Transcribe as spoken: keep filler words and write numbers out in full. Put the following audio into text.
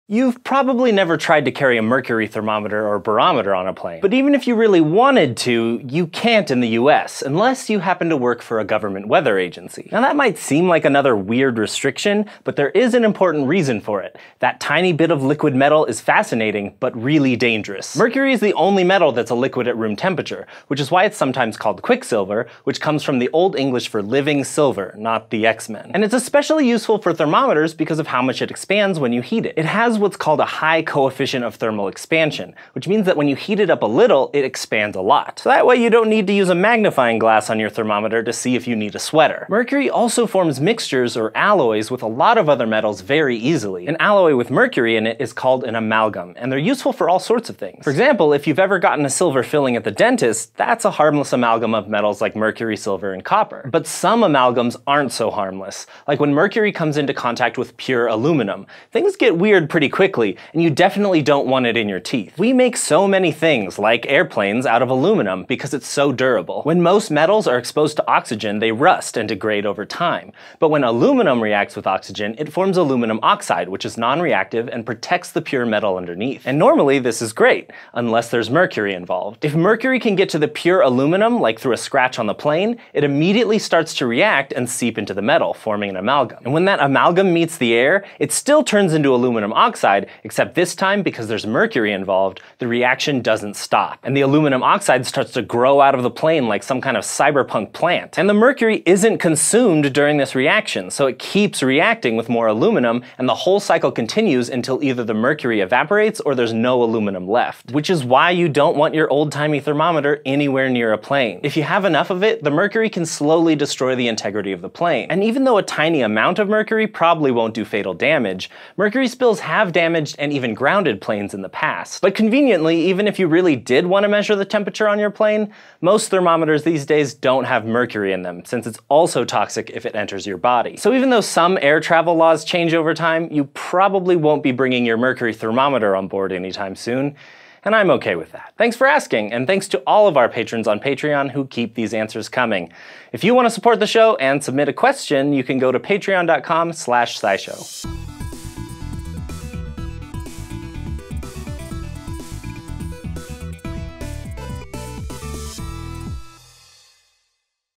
You've probably never tried to carry a mercury thermometer or barometer on a plane, but even if you really wanted to, you can't in the U S, unless you happen to work for a government weather agency. Now that might seem like another weird restriction, but there is an important reason for it. That tiny bit of liquid metal is fascinating, but really dangerous. Mercury is the only metal that's a liquid at room temperature, which is why it's sometimes called quicksilver, which comes from the Old English for living silver, not the X-Men. And it's especially useful for thermometers because of how much it expands when you heat it. It has what's called a high coefficient of thermal expansion, which means that when you heat it up a little, it expands a lot. So that way you don't need to use a magnifying glass on your thermometer to see if you need a sweater. Mercury also forms mixtures or alloys with a lot of other metals very easily. An alloy with mercury in it is called an amalgam, and they're useful for all sorts of things. For example, if you've ever gotten a silver filling at the dentist, that's a harmless amalgam of metals like mercury, silver, and copper. But some amalgams aren't so harmless. Like when mercury comes into contact with pure aluminum, things get weird pretty quickly, and you definitely don't want it in your teeth. We make so many things, like airplanes, out of aluminum because it's so durable. When most metals are exposed to oxygen, they rust and degrade over time. But when aluminum reacts with oxygen, it forms aluminum oxide, which is non-reactive and protects the pure metal underneath. And normally this is great, unless there's mercury involved. If mercury can get to the pure aluminum, like through a scratch on the plane, it immediately starts to react and seep into the metal, forming an amalgam. And when that amalgam meets the air, it still turns into aluminum oxide, except this time, because there's mercury involved, the reaction doesn't stop. And the aluminum oxide starts to grow out of the plane like some kind of cyberpunk plant. And the mercury isn't consumed during this reaction, so it keeps reacting with more aluminum, and the whole cycle continues until either the mercury evaporates or there's no aluminum left. Which is why you don't want your old-timey thermometer anywhere near a plane. If you have enough of it, the mercury can slowly destroy the integrity of the plane. And even though a tiny amount of mercury probably won't do fatal damage, mercury spills have damaged and even grounded planes in the past. But conveniently, even if you really did want to measure the temperature on your plane, most thermometers these days don't have mercury in them, since it's also toxic if it enters your body. So even though some air travel laws change over time, you probably won't be bringing your mercury thermometer on board anytime soon, and I'm okay with that. Thanks for asking, and thanks to all of our patrons on Patreon who keep these answers coming. If you want to support the show and submit a question, you can go to patreon dot com slash scishow.